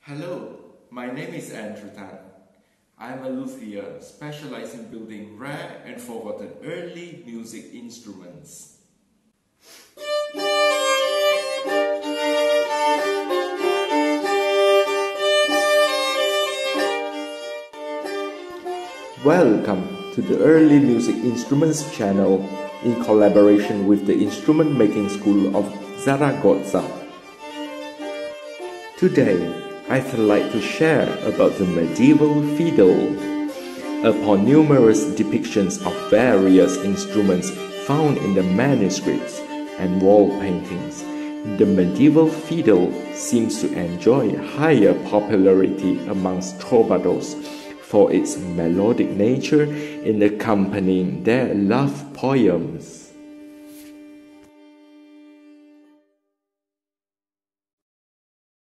Hello, my name is Andrew Tan. I'm a luthier specialized in building rare and forgotten early music instruments. Welcome to the Early Music Instruments channel in collaboration with the Instrument Making School of Zaragoza. Today, I'd like to share about the medieval fiddle. Upon numerous depictions of various instruments found in the manuscripts and wall paintings, the medieval fiddle seems to enjoy higher popularity amongst troubadours for its melodic nature in accompanying their love poems.